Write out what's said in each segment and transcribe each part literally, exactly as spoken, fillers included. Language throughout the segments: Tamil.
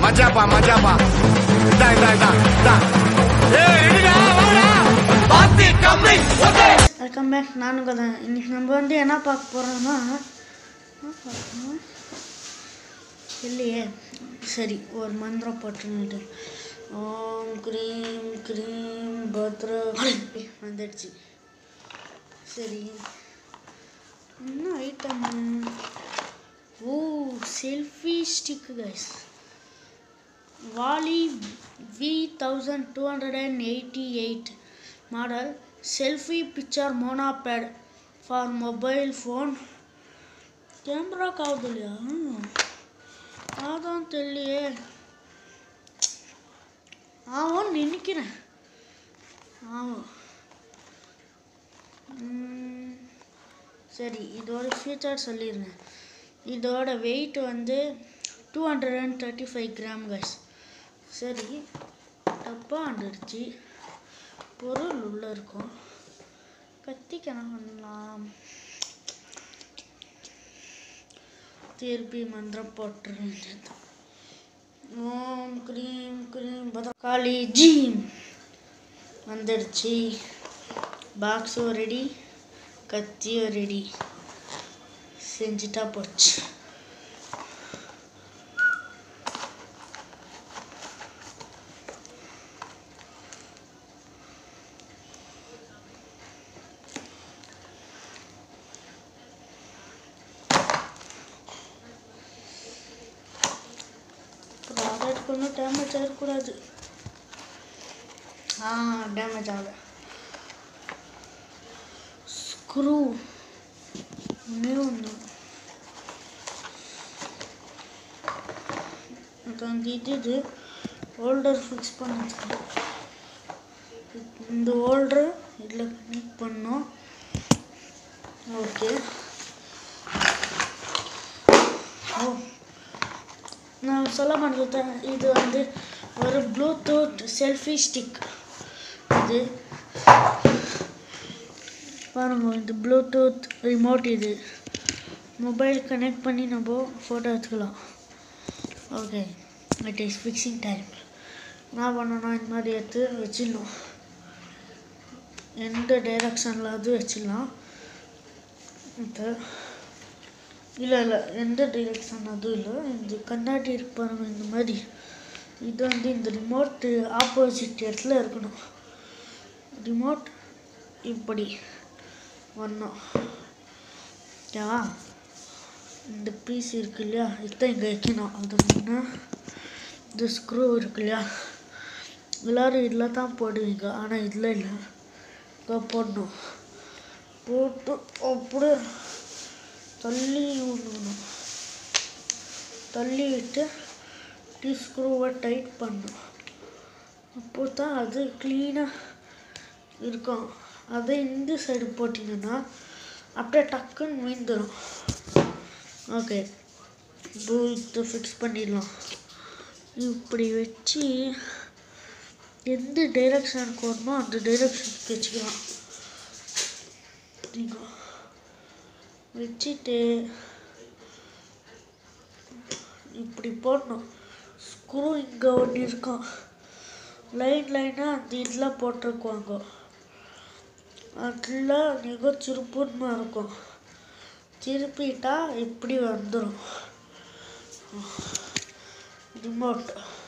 மஜாப்பா மஜாப்பா இதா இதா இதா இதா ஏய் எடுடா வாடா பாத்தி கம்மி ஓகே வெல்கம் பேக். நானும் கதை. இன்னைக்கு நம்ம வந்து என்ன பார்க்க போகிறோம்னா இல்லையே, சரி ஒரு மந்திரம் போட்டுன்னுட்டு ஓம் க்ரீம் க்ரீம் பத்ர வந்துடுச்சு. சரி, என்ன item? Oh, selfie stick guys. வாலி V thousand two hundred and eighty eight model selfie picture monopod for mobile phone. Camera காவுது இல்லையா? அதான் தெரியலையே. ஆமாம் நினைக்கிறேன். ஆமாம். சரி, இதோட ஃபீச்சர் சொல்லிடுறேன். இதோட வெயிட் வந்து two hundred and thirty five gram guys. சரி, டப்பாக வந்துடுச்சு. பொருள் உள்ளே இருக்கும். கத்திக்கு என்ன பண்ணலாம்? திருப்பி மந்திரம் போட்டுருவேன். ஓம் க்ரீம் க்ரீம் பதக்காளி ஜீம் வந்துடுச்சு. பாக்ஸும் ரெடி, கத்தியும் ரெடி. செஞ்சுட்டா போச்சு. ப்ராடக்ட் ஒன்றும் டேமேஜ் ஆகக்கூடாது. ஆ டேமேஜ் ஆகல. ஸ்க்ரூ ஒன்றே ஒன்று. அது இது ஹோல்டர் ஃபிக்ஸ் பண்ணது. இந்த ஹோல்டர் இதில் கனெக்ட் பண்ணோம். ஓகே. ஓ, நான் சொல்ல மாட்டேன். இது வந்து ஒரு ப்ளூடூத் செல்ஃபி ஸ்டிக். இது பாருங்க, இது ப்ளூடூத் ரிமோட். இது மொபைல் கனெக்ட் பண்ணி நம்ம ஃபோட்டோ எடுத்துக்கலாம். Okay, it is fixing time. என்ன பண்ணணும்? இந்த மாதிரி எடுத்து வச்சிடணும். எந்த டைரக்ஷனில் அது வச்சிடலாம். இப்போ இல்லை இல்லை எந்த டைரெக்ஷன் அதுவும் இல்லை. இந்த கண்ணாடி இருக்கு பாருங்கள், இந்த மாதிரி. இது வந்து இந்த ரிமோட்டு ஆப்போசிட் இடத்துல இருக்கணும். ரிமோட் இப்படி வரணும். ஓகேவா? இந்த பீஸ் இருக்கு இல்லையா, இதுதான் இங்கே வைக்கணும். அது முன்னே இந்த ஸ்க்ரூ இருக்கு இல்லையா, எல்லோரும் இதில் தான் போடுவீங்க. ஆனால் இதில் இல்லை, இங்கே போடணும். போட்டு அப்படி தள்ளி விடணும். தள்ளி விட்டு டீ ஸ்க்ரூவை டைட் பண்ணணும். அப்போ தான் அது க்ளீனாக இருக்கும். அதை இந்த சைடு போட்டிங்கன்னா அப்படியே டக்குன்னு மீந்துடும். ஓகே, இப்போ இதை ஃபிக்ஸ் பண்ணிடலாம். இப்படி வச்சு எந்த டைரெக்ஷனுக்கு வரணுமோ அந்த டைரெக்ஷனுக்கு வச்சுக்கலாம். நீங்கள் வச்சுட்டு இப்படி போடணும். ஸ்க்ரூ இங்கே ஒன்று இருக்கும். லைன் லைனாக அந்த இதில் போட்டிருக்குவாங்க. அதில் மிக சுருப்புன்னு இருக்கும். திருப்பிட்டா இப்படி வந்துடும் ரிமோட்.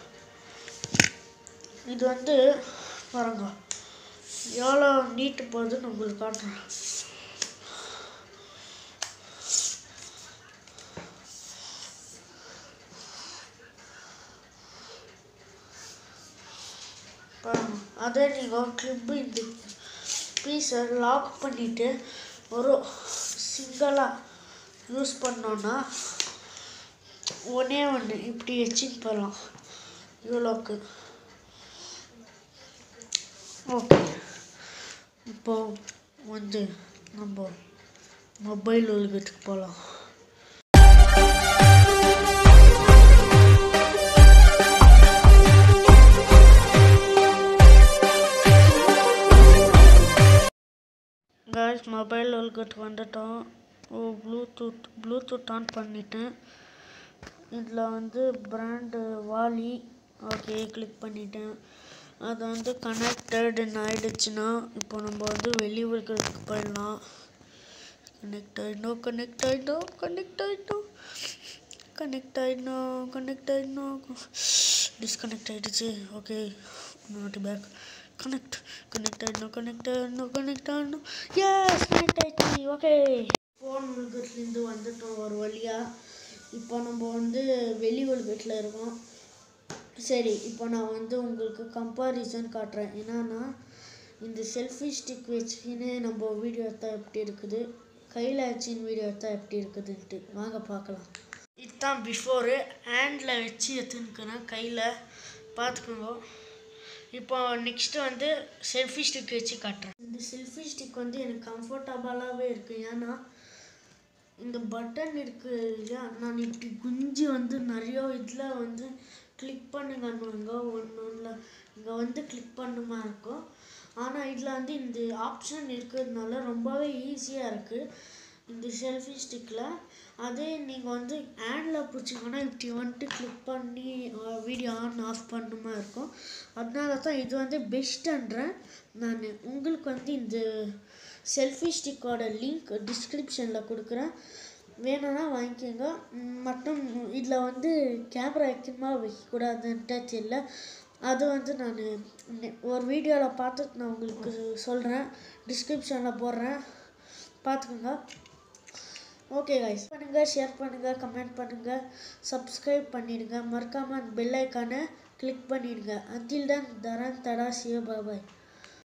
இது வந்து பாருங்க எவ்வளோ நீட்டு போகுதுன்னு உங்களுக்கு காட்டுறேன். அதே நீங்கள் கிளிப்பு இந்த பீஸை லாக் பண்ணிவிட்டு ஒரு சிங்கிளாக யூஸ் பண்ணோன்னா ஒன்றே ஒன்று இப்படி வச்சுன்னு போகலாம். இவ்வளோக்கு. ஓகே, இப்போது வந்து நம்ம மொபைல் உலகத்துக்கு போகலாம். गाइस मोबाइल उलगट வந்துட்டோம். ஓ ப்ளூடூத் ப்ளூடூத் ஆன் பண்ணிட்டேன். இதில் வந்து பிராண்டு வாலி. ஓகே, கிளிக் பண்ணிட்டேன். அது வந்து கனெக்டட்னு ஆகிடுச்சுன்னா இப்போ நம்ம வந்து வெளியூர்களுக்கு போயிடலாம். கனெக்ட் ஆகிடணும் கனெக்ட் ஆகிடணும் கனெக்ட் ஆகிடணும் கனெக்ட் ஆகிடணும் கனெக்ட் ஆகிடணும் டிஸ்கனெக்ட் ஆகிடுச்சு. Okay, not back. Connect connect ஆகிடணும் கனெக்ட் ஆகிடணும் கனெக்ட் ஆகிடணும் எஸ் கனெக்ட் ஆகிடுச்சு. ஓகே, ஃபோன் உலகத்துலேருந்து வந்துட்டோம் ஒரு வழியாக. இப்போ நம்ம வந்து வெளி உலகத்தில் இருக்கோம். சரி, இப்போ நான் வந்து உங்களுக்கு கம்பாரிசன் காட்டுறேன். என்னன்னா, இந்த செல்ஃபி ஸ்டிக் வச்சுக்கின்னு நம்ம வீடியோ எடுத்தால் எப்படி இருக்குது, கையில் வச்சுன்னு வீடியோ எடுத்தால் எப்படி இருக்குதுன்ட்டு வாங்க பார்க்கலாம். இதுதான் பிஃபோரு. ஹேண்டில் வச்சு எடுத்துன்னுக்கிறேன், கையில் பார்த்துக்கோங்க. இப்போ நெக்ஸ்ட்டு வந்து செல்ஃபி ஸ்டிக் வச்சு காட்டுறேன். இந்த செல்ஃபி ஸ்டிக் வந்து எனக்கு கம்ஃபர்டபுளாகவே இருக்குது. ஏன்னா இந்த பட்டன் இருக்குது இல்லையா, நான் இப்படி குஞ்சு வந்து நிறைய இதில் வந்து கிளிக் பண்ணுங்கன்னுவாங்க. ஒன்று ஒன்றில் இங்கே வந்து கிளிக் பண்ணுமா இருக்கும். ஆனால் இதில் வந்து இந்த ஆப்ஷன் இருக்கிறதுனால ரொம்பவே ஈஸியாக இருக்குது இந்த செல்ஃபி ஸ்டிக்கில். அதே நீங்கள் வந்து ஹேண்டில் பிடிச்சிங்கன்னா இப்படி வந்துட்டு கிளிக் பண்ணி வீடியோ ஆன் ஆஃப் பண்ணுமா இருக்கும். அதனால தான் இது வந்து பெஸ்ட்டுன்றேன் நான். உங்களுக்கு வந்து இந்த செல்ஃபி ஸ்டிக்கோட லிங்க் டிஸ்கிரிப்ஷனில் கொடுக்குறேன், வேணும்னா வாங்கிக்கோங்க. மற்றும் இதில் வந்து கேமரா வைக்கணுமா வைக்கக்கூடாதுன்ட்டு தெரியல. அது வந்து நான் ஒரு வீடியோவில் பார்த்துட்டு நான் உங்களுக்கு சொல்கிறேன், டிஸ்கிரிப்ஷனில் போடுறேன், பார்த்துக்கோங்க. ஓகே கைஸ், பண்ணுங்கள், ஷேர் பண்ணுங்கள், கமெண்ட் பண்ணுங்கள், சப்ஸ்கிரைப் பண்ணிடுங்க. மறக்காமல் பெல் ஐக்கானை கிளிக் பண்ணிடுங்க. அன்டில் தென் தரன் தடா சிவ பாபாய்.